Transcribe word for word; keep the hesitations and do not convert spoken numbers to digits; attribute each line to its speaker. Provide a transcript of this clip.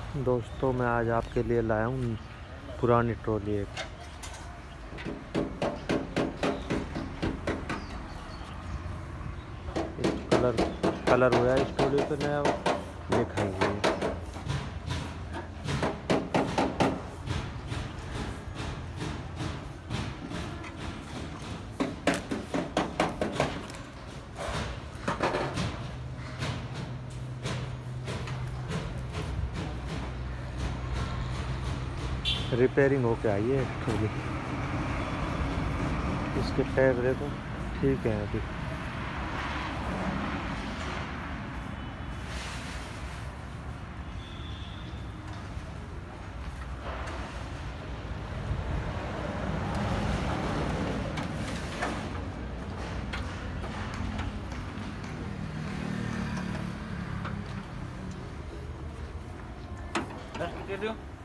Speaker 1: दोस्तों मैं आज आपके लिए लाया हूँ पुरानी ट्रॉली एक। इस कलर कलर हुआ है इस ट्रॉली पे नया, ये खाएंगे। रिपेयरिंग होके आई है ट्रॉली। इसके टायर देखो ठीक है अभी।
Speaker 2: दे दो।